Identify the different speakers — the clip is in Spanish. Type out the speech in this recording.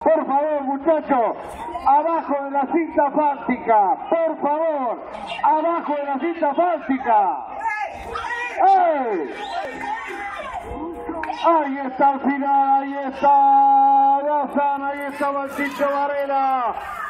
Speaker 1: Por favor, muchachos, abajo de la cinta fástica. Por favor, abajo de la cinta fástica. ¡Ey! Ahí está el final, ahí está Gazán, ahí está Valchicho Varela.